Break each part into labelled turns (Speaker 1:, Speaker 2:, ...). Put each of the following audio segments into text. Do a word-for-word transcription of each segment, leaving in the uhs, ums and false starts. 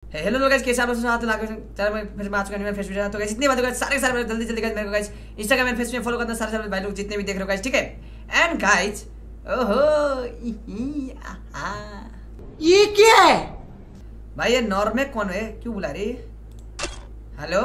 Speaker 1: Hello लोग guys, कैसे आप लोग साथ लाके चैनल में फिर मैं आ चुका हूं। मैं फेस वीडियो तो गाइस जितने बात सारे सारे जल्दी जल्दी गाइस मेरे को गाइस इंस्टाग्राम एंड फेस में फॉलो करना सारे सारे भाई लोग जितने भी देख रहे हो गाइस, ठीक है। एंड गाइस ओहो
Speaker 2: ये क्या है
Speaker 1: भाई? ये नॉर्मे कौन है? क्यों बुला रही? हेलो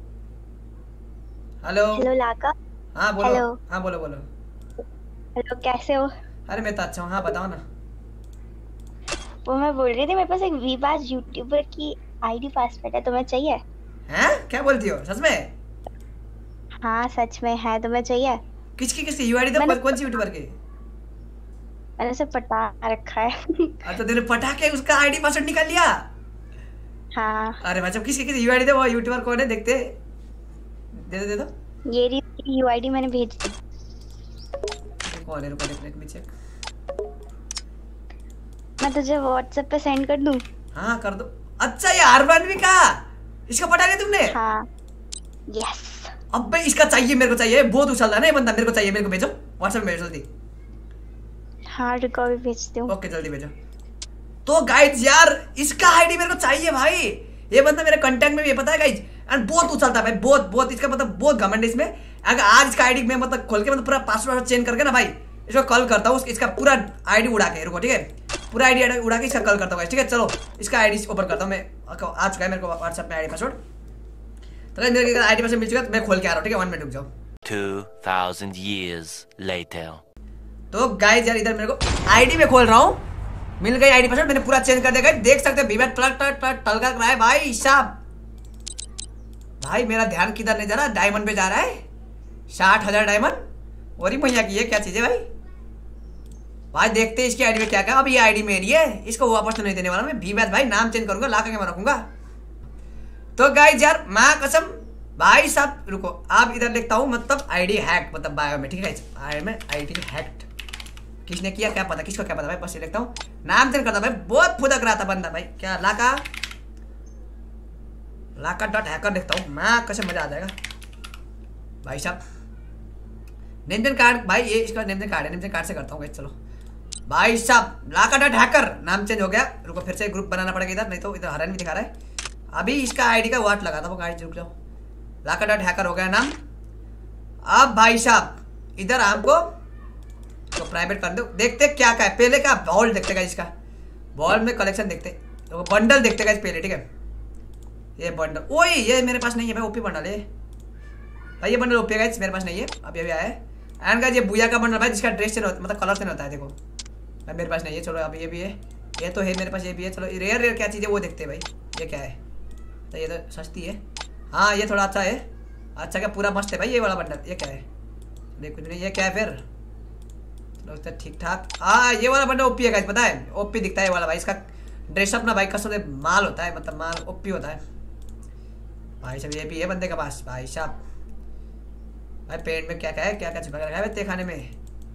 Speaker 1: हेलो
Speaker 3: हेलो लाका।
Speaker 1: हाँ बोलो।
Speaker 3: हेलो।
Speaker 1: हाँ बोलो बोलो।
Speaker 3: हेलो, कैसे हो?
Speaker 1: अरे मैं तो अच्छा हूँ। हाँ बताओ ना।
Speaker 3: वो मैं बोल रही थी, मेरे पास एक वीबाज यूट्यूबर की आईडी पासवर्ड है, तुम्हें चाहिए?
Speaker 1: हैं? क्या बोलती हो? सच में?
Speaker 3: हाँ सच में है, तुम्हें चाहिए?
Speaker 1: किसकी किसकी यूआईडी दो?
Speaker 3: मैंने-
Speaker 1: कौन कौन सी यूट्यूबर की?
Speaker 3: मैंने उसे पटा रखा है।
Speaker 1: अच्छा तेरे पटा के उसका आईडी पासवर्ड निकाल लिया?
Speaker 3: हाँ
Speaker 1: अरे भाई जब किसकी किसकी यूआईडी दे, वो यूट्यूबर कौन है देखते। दे दो दे दो।
Speaker 3: ये रही यूआईडी, मैंने भेज दी।
Speaker 1: कौन है? रुको देख लेट मी चेक।
Speaker 3: मैं तुझे व्हाट्सएप पे सेंड कर दूं?
Speaker 1: हाँ कर दो। अच्छा ये आरबानवी का, इसका पटा लिया तुमने?
Speaker 3: हाँ यस।
Speaker 1: अब भाई इसका चाहिए, मेरे को चाहिए, बहुत उछल रहा है ना ये बंदा। मेरे को चाहिए, मेरे को भेजो व्हाट्सएप में भेजो जल्दी।
Speaker 3: हाँ रुको, अभी भेजती हूँ।
Speaker 1: ओके जल्दी भेजो। तो गाइज यार इसका आईडी मेरे को चाहिए भाई। ये बंदा मेरे कांटेक्ट में भी है, पता है गाइज। एंड बहुत उछलता है भाई, बहुत बहुत। इसका मतलब बहुत घमंड है इसमें। अगर आज इसका आईडी में मतलब खोल के मतलब पूरा पासवर्ड चेंज करके ना भाई इसको कॉल करता हूँ, इसका पूरा आईडी उड़ा के। रुको ठीक है, पूरा आईडी उड़ा के इसका कॉल करता हूँ, ठीक है। चलो इसका आईडी ओपन करता हूँ मैं। आ चुका है मेरे को व्हाट्सएप में आईडी पासवर्ड। तो मेरे आईडी पासवर्ड मिल चुका है, मैं खोल के आ रहा हूँ, ठीक है। वन मिनट रुक जाओ।
Speaker 4: two thousand years later.
Speaker 1: तो गाइज यार इधर मेरे को आईडी में खोल रहा हूँ, मिल गई आईडी पासवर्ड। मैंने पूरा चेंज कर दिया गाइज, देख सकते हो विवेक प्लग टट टट टलका रहा है भाई साहब। भाई मेरा ध्यान किधर नहीं जा रहा, डायमंड पे जा रहा है। साठ हजार डायमंड और ही मैया की है, क्या चीज है भाई। भाई देखते हैं इसकी आईडी में क्या क्या। अब ये आईडी मेरी है, इसको वापस तो नहीं देने वाला मैं। विवेक भाई नाम चेंज करूंगा, ला के मैं रखूंगा। तो गाइज यार माँ कसम भाई साहब, रुको आप इधर लिखता हूँ मतलब आईडी हैक मतलब बायो में, ठीक है। आई में आईडी हैक्ड किसने किया क्या पता, किसको क्या पता भाई। बस ये लिखता हूँ, नाम चेंज करता भाई। बहुत फुदक रहा था बंदा भाई। क्या लाका लाका डॉट हैकर लिखता हूँ, माँ कसम मजा आ जाएगा भाई साहब। नेमचेंज कार्ड भाई, ये इसका नेमचेंज कार्ड है, नेमचेंज कार्ड से करता हूँ। चलो भाई साहब लाका डॉट हैकर नाम चेंज हो गया। रुको फिर से ग्रुप बनाना पड़ेगा इधर, नहीं तो इधर हरन भी दिखा रहा है। अभी इसका आईडी का वाट लगा था वो गाइस, रुक जाओ। लाका डॉट हैकर हो गया नाम। अब भाई साहब इधर आपको तो प्राइवेट कर दो, देखते क्या क्या है। पहले का बॉल देखते गाइस, इसका बॉल में कलेक्शन देखते, तो बंडल देखते गाइस पहले, ठीक है। ये बंडल ओए ये मेरे पास नहीं है भाई, ओपी बंडल है भाई। ये बंडल ओपी गाइस मेरे पास नहीं है, अभी अभी आया है। एंड गाइस ये बुया का बंडल भाई, जिसका ड्रेस से मतलब कलर से नहीं होता है, देखो भाई मेरे पास नहीं है। चलो अब ये भी है, ये तो है मेरे पास, ये भी है। चलो रेयर रेयर क्या चीज़ है वो देखते हैं भाई। ये क्या है? तो ये तो सस्ती है। हाँ ये थोड़ा अच्छा है। अच्छा क्या पूरा मस्त है भाई ये वाला बंडल। ये क्या है? देख कुछ नहीं। ये क्या है फिर? चलो ठीक ठाक। हाँ ये वाला बंडल ओपी है गाइस, पता है ओपी दिखता है ये वाला भाई। इसका ड्रेसअप ना भाई कसम से माल होता है, मतलब माल ओपी होता है भाई साहब। ये भी है बंदे के पास भाई साहब। भाई पेट में क्या क्या है, क्या क्या छुपा रखा है भाई खाने में।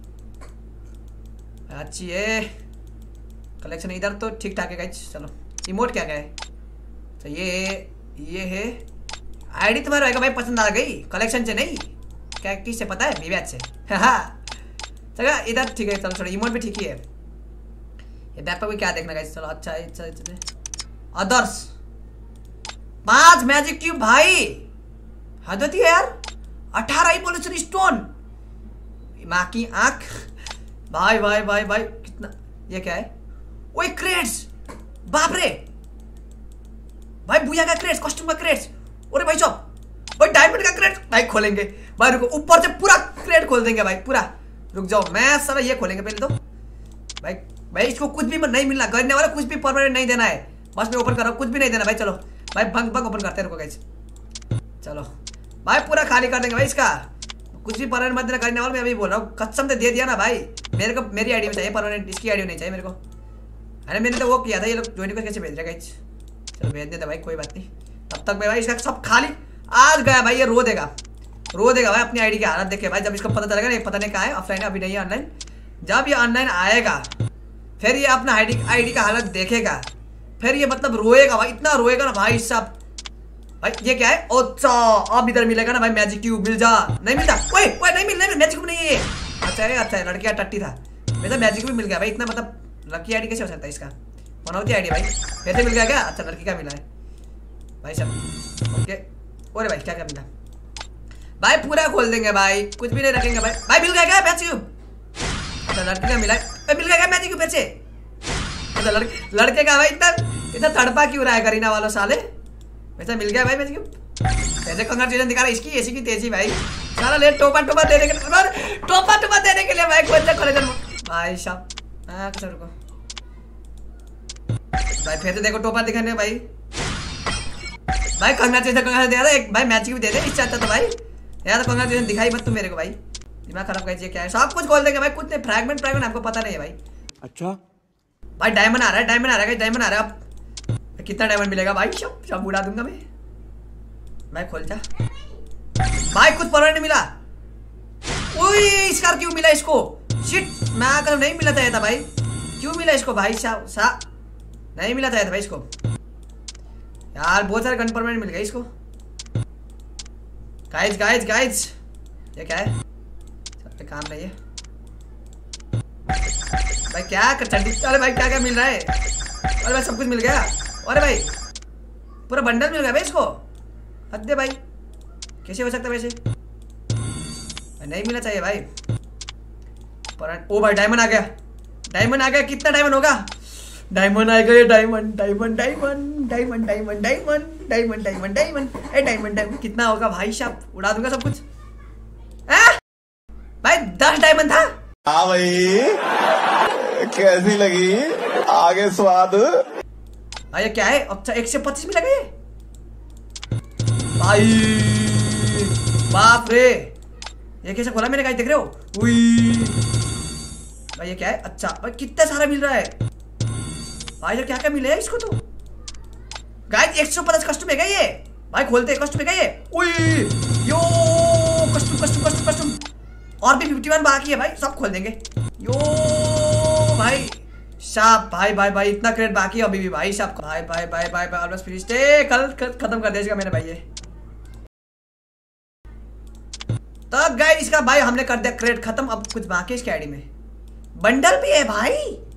Speaker 1: अच्छी है कलेक्शन इधर तो ठीक ठाक है गाइस। चलो इमोट क्या क्या है? तो ये ये है आईडी तुम्हारा रहेगा भाई, पसंद आ गई कलेक्शन से नहीं क्या किससे पता है? विवेक से। हाँ चलो इधर ठीक है। चलो छोड़ो इमोट भी ठीक ही है। ये बैक पर भी क्या देखना गाइस। चलो अच्छा है अच्छा अच्छा। अदर्स पांच मैजिक क्यूब भाई, हद होती है यार। अठारह इवोल्यूशन स्टोन, माँ की आंख भाई भाई भाई भाई कितना। ये क्या है? ओए क्रेट्स, बाप रे भाई। बुया का क्रेट्स, कॉस्ट्यूम का क्रेट्स। अरे भाई साहब भाई डायमंड का क्रेट भाई खोलेंगे भाई। रुको ऊपर से पूरा क्रेट खोल देंगे भाई पूरा। रुक जाओ मैं सारा ये खोलेंगे पहले तो भाई। भाई इसको कुछ भी नहीं मिलना, करने वाला कुछ भी परमानेंट नहीं देना है। बस मैं ओपन कर रहा हूँ, कुछ भी नहीं देना भाई। चलो भाई भंग भंग ओपन करते हैं, रुको गाइस। चलो भाई पूरा खाली कर देंगे भाई इसका, कुछ भी परमानेंट मत देना करने वाला। मैं अभी बोल रहा हूँ कसम से दे दिया ना भाई। मेरे को मेरी आईडी में चाहिए परमानेंट, इसकी आईडी नहीं चाहिए मेरे को। अरे मैंने तो वो किया था, ये लोग ज्वाइन को कैसे भेज रहे गाइस। चलो भेज देते भाई कोई बात नहीं। तब तक भाई इसका सब खाली आज गया भाई। ये रो देगा रो देगा भाई अपनी आईडी की हालत देखे भाई। जब इसको पता चलेगा नहीं, पता नहीं कहाँ है, ऑफलाइन अभी नहीं है ऑनलाइन। जब ये ऑनलाइन आएगा फिर ये अपना आईडी आईडी का हालत देखेगा, फिर ये मतलब रोएगा भाई, इतना रोएगा ना भाई साहब। भाई ये क्या है? अच्छा अब इधर मिलेगा ना भाई मैजिक क्यूब। मिल जा, नहीं मिलता। ओए ओए नहीं मिल नहीं मिल मैजिक क्यूब नहीं है। अच्छा है अच्छा है, लड़कियां टट्टी था। मेरा मैजिक क्यूब मिल गया भाई। इतना मतलब लकी आईडी कैसे हो सकता है इसका? कौन होती आईडी भाई? कैसे मिल गया क्या? अच्छा लड़की का मिला है। भाई साहब ओके। ओरे भाई क्या क्या मिला भाई, पूरा खोल देंगे भाई, कुछ भी नहीं रखेंगे भाई। भाई मिल गया क्या मैच क्यूब? अच्छा लड़के का मिला है, मिल गया क्या मैच क्यूब फिर से? अच्छा लड़के लड़के का भाई इतना इतना तड़पा क्यों रहा है करीना वालों साले? वैसा मिल गया भाई मैच क्यूब। ऐसे कंग्रेचुलेशन दिखा रहा है इसकी ऐसी की तेजी भाई। सारा ले टोपा टोपा देने के लिए टोपा टोपा देने के लिए भाई कोई कॉलेज भाई साहब। हाँ कुछ रुको भाई, फिर तो देखो टोपा दिखाने भाई। भाई कंग्रेचुलेशन कंग्रेचुलेशन दे रहा है एक भाई, मैच क्यूब दे दे इससे अच्छा तो भाई यार। तो कंग्रेचुलेशन दिखाई मत तू मेरे को भाई, दिमाग खराब कर दिया क्या है। सब कुछ खोल देंगे भाई, कुछ नहीं फ्रैगमेंट फ्रैगमेंट आपको पता नहीं है भाई। अच्छा भाई डायमंड आ रहा है, डायमंड आ रहा है, डायमंड आ रहा है। अब कितना डायमंड मिलेगा भाई? सब सब उड़ा दूंगा मैं भाई। खोल जा भाई, कुछ परवाह नहीं मिला। ओए इसका क्यों मिला इसको? शिट मैं अगर नहीं मिला था ये था भाई, क्यों मिला इसको भाई? सा, सा नहीं मिला था ये था भाई इसको यार। बहुत सारे गन परमानेंट मिल गए इसको। गाइस गाइस गाइस ये क्या है? सब पे काम नहीं है भाई। क्या कर चंडी? अरे भाई क्या क्या मिल रहा है? अरे भाई सब कुछ मिल गया। अरे भाई पूरा बंडल मिल गया भाई इसको। हद दे भाई, कैसे हो सकता है वैसे? नहीं मिलना चाहिए भाई। पर ओ भाई डायमंड आ गया, डायमंड आ गया। कितना डायमंड होगा? डायमंड आ गया, diamond diamond diamond diamond diamond diamond diamond diamond diamond a diamond diamond कितना होगा भाई साहब? उड़ा दूंगा सब कुछ। आ? भाई दस डायमंड था।
Speaker 2: हाँ भाई कैसी लगी आगे स्वाद?
Speaker 1: भाई ये क्या है? अच्छा एक सौ पच्चीस मिला गया भाई। बाप रे ये कैसे खोला मैंने? गाइस देख रहे हो? उई भाई ये क्या है? अच्छा भाई कितना सारा मिल रहा है भाई। ये क्या क्या मिले है इसको? तो गाइस एक सौ पचास कस्टम है क्या ये भाई? खोलते हैं कस्टम है क्या ये? उई यो कस्टम कस्टम कस्टम कस्टम और भी इक्यावन बाकी है भाई, सब खोल देंगे। यो भाई साहब भाई भाई भाई इतना क्रेडिट बाकी है अभी भी भाई साहब। भाई भाई भाई भाई भाई ऑलमोस्ट फिनिश्ड है। कल खत्म कर देगा मैंने भाई ये। तब गाइस इसका भाई हमने कर दिया क्रेडिट खत्म। अब कुछ बाकी इसके आईडी में बंडल भी है भाई।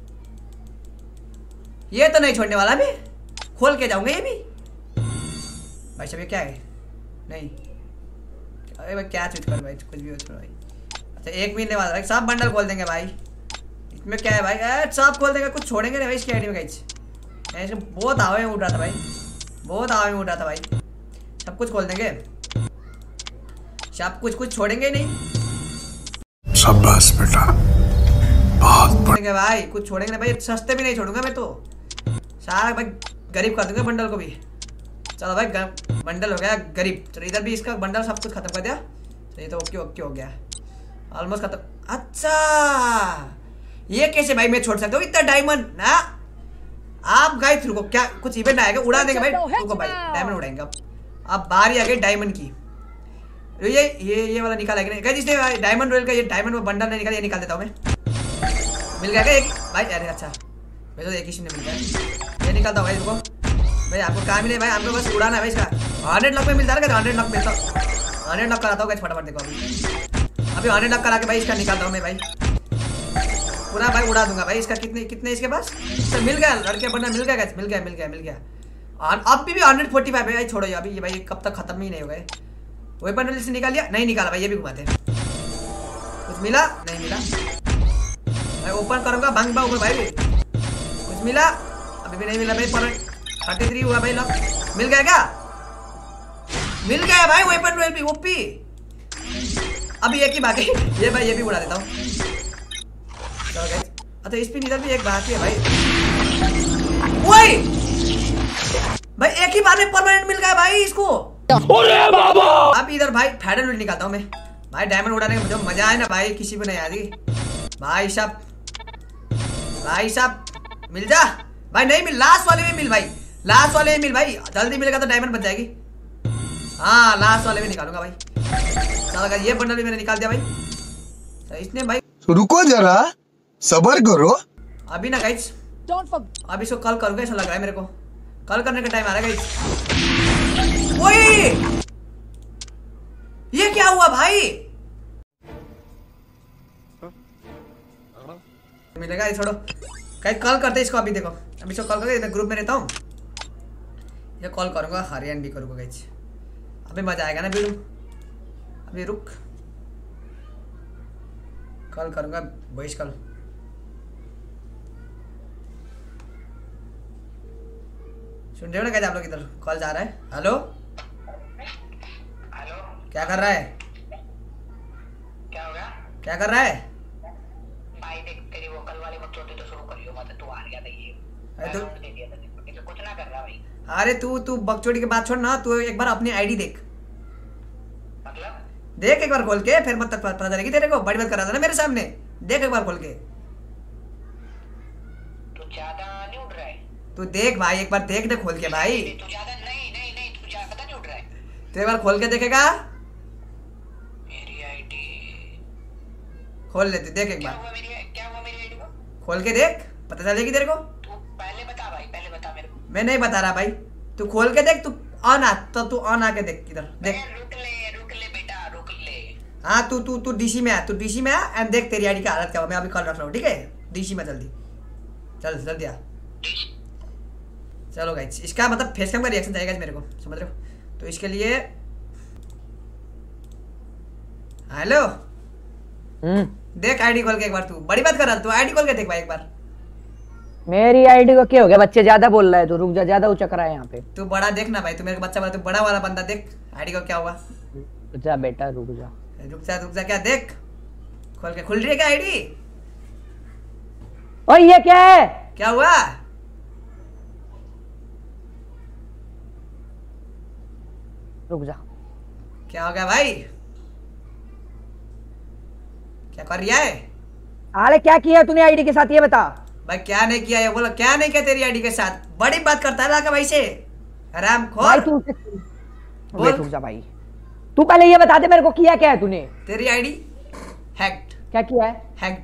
Speaker 1: ये तो नहीं छोड़ने वाला मैं, खोल के जाऊंगा ये भी भाई साहब। ये क्या है? नहीं अरे भाई क्या चीज कर भाई, कुछ भी हो छोड़ भाई। अच्छा एक मिलने वाला भाई, सब बंडल खोल देंगे भाई। इसमें क्या है भाई? ए, सब खोल देंगे, कुछ छोड़ेंगे नहीं भाई इसकी आईडी में गाइस। इसमें बहुत आवाज में उठ रहा था भाई, बहुत आवाज में उठ रहा था भाई। सब कुछ खोल देंगे, सब कुछ कुछ छोड़ेंगे नहीं।
Speaker 5: शाबाश बेटा बहुत
Speaker 1: छोड़ेंगे भाई, कुछ छोड़ेंगे नहीं भाई। सस्ते भी नहीं छोड़ूंगा मैं तो, सारा भाई गरीब कर दूंगा बंडल को भी। चलो भाई बंडल हो गया गरीब। चलो इधर भी इसका बंडल सब कुछ खत्म कर दिया। तो ये तो ओके ओके हो गया, ऑलमोस्ट खत्म। अच्छा ये कैसे भाई मैं छोड़ सकता हूँ इतना डायमंड ना? आप गाइस रुको, क्या कुछ इवेंट आएगा उड़ा देंगे भाई। रुको भाई डायमंड उड़ाएंगे। अब अब बारी आ गई डायमंड की। ये ये ये वाला निकाला कि नहीं गाइस? इसने डायमंड रॉयल का ये डायमंड में बंडल नहीं निकाला, ये निकाल देता हूँ मैं। मिल गया क्या एक भाई? अरे अच्छा मैं तो एक ही ने मिल गया, ये निकालता हूँ भाई। रुको भाई आपको कहाँ मिले भाई? आपको बस उड़ाना है भाई इसका। हंड्रेड लॉक में मिलता है, हंड्रेड लॉक मिलता हंड्रेड लॉक कराता हूँ फटाफट। देखो अभी अभी हंड्रेड लॉक करा के भाई इसका निकालता हूँ मैं भाई। पूरा भाई उड़ा दूंगा भाई इसका। कितने कितने इसके पास? तो मिल गया लड़के बंडल, मिल गया मिल गया मिल गया मिल गया। अब भी हंड्रेड फोर्टी फाइव है भाई। छोड़ो अभी ये भाई कब तक खत्म ही नहीं हो गए। वही बंडल से निकाल लिया? नहीं निकाला भाई, ये भी घुमाते। कुछ मिला? नहीं मिला भाई। ओपन करूंगा भंग भाग भाई। कुछ मिला? अभी भी नहीं मिला भाई। पर थर्टी थ्री हुआ भाई। लॉक मिल गया क्या? मिल गया भाई वेपन रॉयल भी ओपी। अभी एक ही बाकी ये भाई, ये भी उड़ा देता हूँ। चलो गाइस अच्छा इस पे इधर भी एक बाकी है भाई। ओए भाई एक ही बार में परमानेंट मिल गया भाई इसको। अरे बाबा अब इधर भाई फैडल लूट निकालता हूँ मैं भाई। डायमंड उड़ाने का मुझे मजा आए ना भाई, किसी को नहीं आती भाई साहब। भाई साहब मिल जा भाई। नहीं मिल, लास्ट वाले में मिल भाई, लास्ट वाले में मिल भाई। जल्दी मिलेगा तो डायमंड बच जाएगी। हाँ लास्ट वाले में निकालूंगा भाई। चलो ये बंडल भी मैंने निकाल दिया भाई। तो इसने भाई
Speaker 5: रुको जरा सबर करो
Speaker 1: अभी ना गाइस। अभी इसको कल करूंगा ऐसा लग रहा है मेरे को। कल करने का टाइम आ रहा है गाइस। ओए ये क्या हुआ भाई? मिलेगा ये छोड़ो गाइस, कल करते इसको। अभी देखो अभी इसको कल करके मैं ग्रुप में रहता हूँ। ये कॉल करूंगा हरियाणवी करूंगा गाइस। अभी मजा आएगा ना बीड़ू। अभी रुक, कॉल करूंगा वॉइस कॉल। सुन रहे हो ना गाइस आप लोग, इधर कॉल जा रहा है। हेलो
Speaker 6: हेलो,
Speaker 1: क्या कर रहा है?
Speaker 6: क्या हो गया
Speaker 1: क्या कर रहा है?
Speaker 6: भाई? देख तेरी वो कल वाली बकचोदी तो शुरू करियो मत, तू हार गया था ये।
Speaker 1: अरे तो
Speaker 6: दे दिया था तेरे को, कुछ ना कर रहा भाई।
Speaker 1: अरे तू तू बकचोदी की बात छोड़ ना, तू एक बार अपनी आईडी देख।
Speaker 6: मतलब
Speaker 1: देख एक बार खोल के, फिर मत तक पता चलेगी तेरे को। बड़ी बात कर रहा था ना मेरे सामने। देख एक बार खोल के।
Speaker 6: तू ज्यादा नहीं उड़ रहा है।
Speaker 1: तू देख भाई, एक बार देख दे खोल के भाई।
Speaker 6: तू ज्यादा नहीं नहीं नहीं तू ज्यादा पता नहीं उड़ रहा है।
Speaker 1: तू एक बार खोल के देखेगा?
Speaker 6: मेरी आईडी
Speaker 1: खोल ले, तू देख एक
Speaker 6: क्या
Speaker 1: बार
Speaker 6: हुआ? मेरी क्या हुआ मेरी आईडी को?
Speaker 1: खोल के देख, पता चलेगी तेरे को।
Speaker 6: तू पहले बता भाई, पहले बता मेरे को।
Speaker 1: मैं नहीं बता रहा भाई, तू खोल के देख। तू ऑन आ, तो तू ऑन आके देख इधर देख।
Speaker 6: ए, रुक ले रुक ले बेटा रुक ले।
Speaker 1: हाँ तू तू तू डीसी में आ, तू डीसी में आ एंड देख तेरी आईडी का हालत क्या हुआ। मैं अभी कॉल रख रहा हूँ, ठीक है? डीसी में जल्दी चल, जल्दी आ। चलो गाइस, इसका मतलब फेस कैम का रिएक्शन चाहिए मेरे को, समझ रहे हो? तो इसके लिए हेलो
Speaker 7: हम्म
Speaker 1: देख आईडी खोल के एक बार। तू बड़ी बात कर रहा, तू आईडी खोल के देख भाई एक बार।
Speaker 7: मेरी आईडी को क्या हो गया? बच्चे ज्यादा बोल रहा है, तू रुक जा, ज्यादा उचक रहा है यहाँ पे।
Speaker 1: तू बड़ा देख ना भाई, तू मेरे को बच्चा वाला, तू बड़ा वाला बंदा देख आईडी को क्या हुआ।
Speaker 7: रुक जा बेटा, रुक जा।
Speaker 1: रुक जा रुक जा, क्या देख खोल के। खुल रही है क्या आईडी?
Speaker 7: और ये क्या है?
Speaker 1: क्या हुआ?
Speaker 7: रुक जा।
Speaker 1: क्या हो गया भाई? क्या कर रहा है
Speaker 7: अरे क्या किया तूने आईडी के साथ, ये बता।
Speaker 1: भाई? क्या नहीं किया है बोला, क्या नहीं किया तेरी आईडी के साथ? बड़ी बात करता है लाका भाई से, आराम
Speaker 7: भाई
Speaker 1: खोल।
Speaker 7: तू
Speaker 1: बोल।
Speaker 7: वेट, रुक जा भाई। तू पहले ये बता दे मेरे को, किया क्या है तूने?
Speaker 1: तेरी आईडी हैक्ड।
Speaker 7: क्या किया है?
Speaker 1: हैक्ड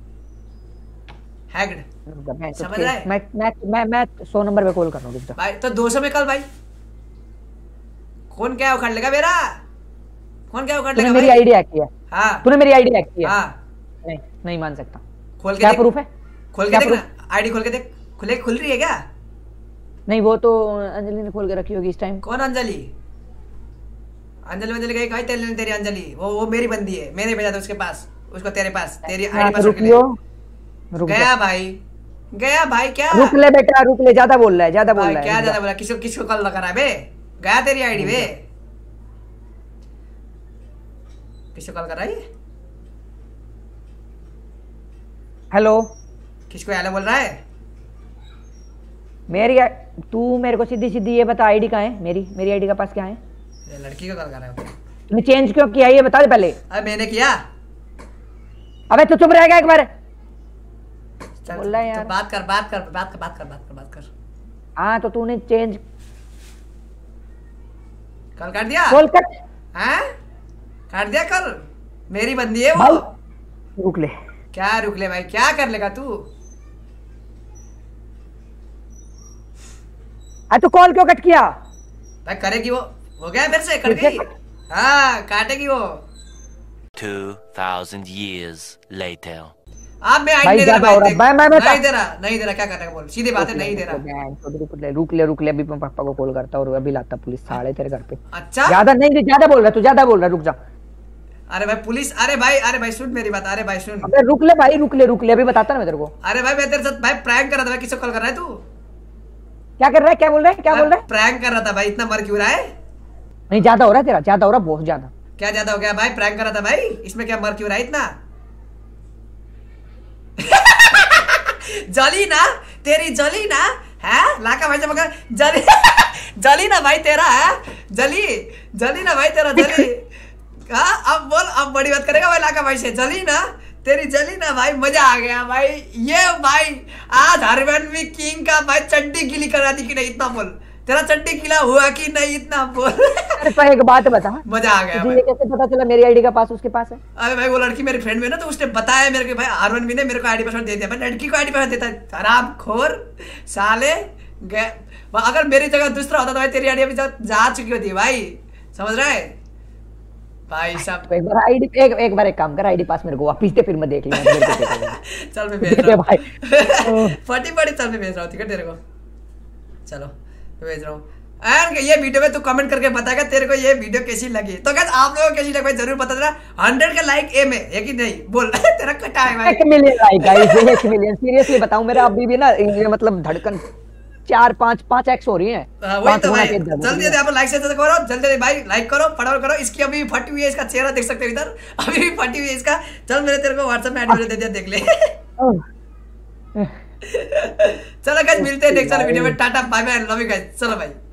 Speaker 1: हैक्ड
Speaker 7: रुक जा, मैं
Speaker 1: समझ रहा है?
Speaker 7: मैं मैं मैं मैं सौ नंबर पे कॉल कर रहा हूँ, रुक जा।
Speaker 1: भाई तो दो सौ में कल भाई कौन क्या उखाड़ लेगा मेरा? कौन क्या उखाड़
Speaker 7: तूने
Speaker 1: लेगा
Speaker 7: मेरी
Speaker 1: भाई?
Speaker 7: आईडी हैक किया?
Speaker 1: हाँ
Speaker 7: तूने मेरी आईडी हैक किया?
Speaker 1: हाँ
Speaker 7: नहीं नहीं मान सकता।
Speaker 1: खोल के
Speaker 7: क्या
Speaker 1: देख।
Speaker 7: प्रूफ है?
Speaker 1: खोल के
Speaker 7: क्या
Speaker 1: देख
Speaker 7: proof?
Speaker 1: ना, आईडी खोल के देख। खुले खुल रही है क्या?
Speaker 7: नहीं वो तो अंजलि ने खोल के रखी होगी इस टाइम।
Speaker 1: कौन अंजलि? अंजलि अंजलि गई कहीं तेरी तेरी अंजलि, वो वो मेरी बंदी है। मैंने भेजा था उसके पास, उसको तेरे पास, तेरी
Speaker 7: हाँ,
Speaker 1: आईडी
Speaker 7: तो रुक लियो, रुक
Speaker 1: गया
Speaker 7: जा।
Speaker 1: भाई, गया भाई। क्या
Speaker 7: रुक ले बेटा, रुक ले, ज्यादा बोल रहा है, ज्यादा बोल
Speaker 1: भाई,
Speaker 7: रहा है।
Speaker 1: क्या
Speaker 7: रुक
Speaker 1: ज्यादा
Speaker 7: जा।
Speaker 1: बोला? किसको किसको कॉल लगा रहा है बे? गया तेरी आईडी बे? किसको कॉल कर रहा है ये?
Speaker 7: हेलो,
Speaker 1: किसको हेलो बोल रहा है?
Speaker 7: मेरी तू मेरे को सीधी सीधी ये बता, आईडी कहाँ है मेरी? मेरी आईडी का पास क्या है?
Speaker 1: ये लड़की को कॉल कर रहा है।
Speaker 7: तूने चेंज क्यों किया ये बता दे पहले।
Speaker 1: अरे मैंने किया।
Speaker 7: अबे तू चुप रहेगा एक बार?
Speaker 1: चल
Speaker 7: बोल रहा है
Speaker 1: तो
Speaker 7: यार।
Speaker 1: बात कर बात कर बात कर बात कर बात कर बात कर।
Speaker 7: हाँ तो तूने चेंज
Speaker 1: कॉल काट दिया?
Speaker 7: Call cut.
Speaker 1: हैं? काट दिया कॉल? मेरी बंदी है वो।
Speaker 7: भाई रुक ले।
Speaker 1: क्या रुक ले भाई? क्या कर लेगा तू?
Speaker 7: अरे तू कॉल क्यों कट किया?
Speaker 1: भाई करेगी वो, हो गया मेरे से, कट गई। हाँ काटेगी वो।
Speaker 4: Two thousand years later.
Speaker 1: अब मैं
Speaker 7: भाई
Speaker 1: आईडी नहीं दे
Speaker 7: ज्यादा
Speaker 1: रहा
Speaker 7: हो रहा
Speaker 1: भाई,
Speaker 7: है। मैं- मैं- मैं-
Speaker 1: नहीं दे रहा नहीं दे रहा। क्या करने का बोल, सीधे बात है, नहीं दे रहा।
Speaker 7: रुक ले, रुक ले रुक ले रुक ले अभी मैं पापा को कॉल करता हूँ और अभी लाता पुलिस साले तेरे घर पे।
Speaker 1: अच्छा
Speaker 7: ज्यादा नहीं, ज्यादा बोल रहा है तू, ज्यादा बोल रहा है, रुक जा।
Speaker 1: अरे भाई पुलिस, अरे भाई अरे भाई सुन मेरी बात, अरे भाई सुन।
Speaker 7: अबे रुक ले भाई, रुक ले रुक ले अभी बताता ना मैं तेरे को।
Speaker 1: अरे भाई मैं तेरे साथ भाई प्रैंक कर रहा था भाई। किसको कॉल कर रहा है तू?
Speaker 7: क्या कर रहा है? क्या बोल रहा है? क्या बोल रहा है?
Speaker 1: प्रैंक कर रहा था भाई। इतना मर क्यों रहा है?
Speaker 7: नहीं ज्यादा हो रहा है तेरा, ज्यादा हो रहा है, बहुत ज्यादा।
Speaker 1: क्या ज्यादा हो गया भाई? प्रैंक कर रहा था भाई, इसमें क्या मर क्यों रहा है इतना? जली ना तेरी, जली ना है लाका भाई से मगर जली जली ना भाई तेरा है, जली जली ना भाई तेरा, जली। हाँ अब बोल, अब बड़ी बात करेगा भाई लाका भाई से। जली ना तेरी, जली ना भाई। मजा आ गया भाई। ये भाई आज हरवनवी किंग का भाई चड्डी गिली करा दी कि नहीं? इतना बोल, तेरा चड्डी गिला हुआ कि नहीं? इतना बोल।
Speaker 7: अरे पर एक बात बता,
Speaker 1: मजा आ गया
Speaker 7: तुझे
Speaker 1: भाई।
Speaker 7: ये कैसे पता चला मेरी आईडी का पास उसके पास है?
Speaker 1: अरे भाई वो लड़की मेरी फ्रेंड में ना, तो उसने बताया मेरे को भाई, आरवन भी ने मेरे को आईडी पासवर्ड दे दिया। भाई लड़की को आईडी पासवर्ड देता है, खराब खोर साले। गए अगर मेरी जगह दूसरा होता तो भाई तेरी आईडी अभी जा, जा चुकी होती है भाई, समझ रहा है भाई साहब?
Speaker 7: एक बार आईडी एक एक बार एक काम कर, आईडी पास मेरे को वापस दे, फिर मैं देख लूंगा।
Speaker 1: चल मैं भेज रहा हूँ फटी फटी। चल मैं भेज रहा हूँ, ठीक है तेरे को? चलो मैं भेज रहा हूँ। एंड ये वीडियो में तू कमेंट करके बताएगा तेरे को ये वीडियो कैसी लगी। तो गाइस आप लोगों को कैसी लगी भाई जरूर बता देना। हंड्रेड का लाइक ए में है कि नहीं बोल तेरा कटा है भाई।
Speaker 7: एक मिलियन लाइक गाइस, एक मिलियन सीरियसली बताऊं मेरा अभी भी ना ये मतलब धड़कन चार पाँच पाँच एक्स हो रही है।
Speaker 1: हाँ, वही तो भाई जल्दी जल्दी आप लाइक से करो, जल्दी जल्दी भाई लाइक करो फटाफट करो। इसकी अभी फटी हुई है, इसका चेहरा देख सकते हो इधर अभी भी फटी हुई है इसका। चल मेरे तेरे को व्हाट्सएप में एड्रेस दे दिया देख ले। चलो गाइस मिलते हैं नेक्स्ट वाले वीडियो में। Tata bye bye love you guys. चलो भाई।